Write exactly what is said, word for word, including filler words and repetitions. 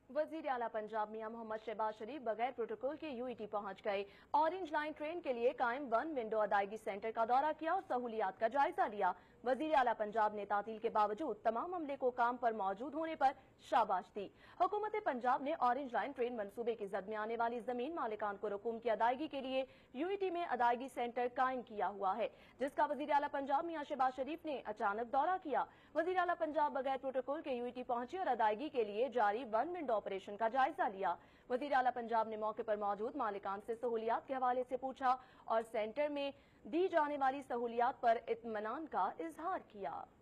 वजीर आला पंजाब मियां मोहम्मद शहबाज शरीफ बगैर प्रोटोकॉल के यूईटी पहुंच गए। ऑरेंज लाइन ट्रेन के लिए कायम वन विंडो अदायगी सेंटर का दौरा किया और सहूलियात का जायजा लिया। वजीर आला पंजाब ने तातील के बावजूद तमाम अमले को काम पर मौजूद होने पर शाबाश दी। हुकूमत पंजाब ने ऑरेंज लाइन ट्रेन मंसूबे की जद में आने वाली जमीन मालिकान को रकूम की अदायगी के लिए यूईटी में अदायगी सेंटर कायम किया हुआ है, जिसका वजीर आला पंजाब मियां शहबाज शरीफ ने अचानक दौरा किया। वजीर आला पंजाब बगैर प्रोटोकॉल के यूईटी पहुंचे और अदायगी के लिए जारी वन विंडो ऑपरेशन का जायजा लिया। वजीर आला पंजाब ने मौके पर मौजूद मालिकान से सहूलियात के हवाले से पूछा और सेंटर में दी जाने वाली सहूलियात पर इत्मीनान का इजहार किया।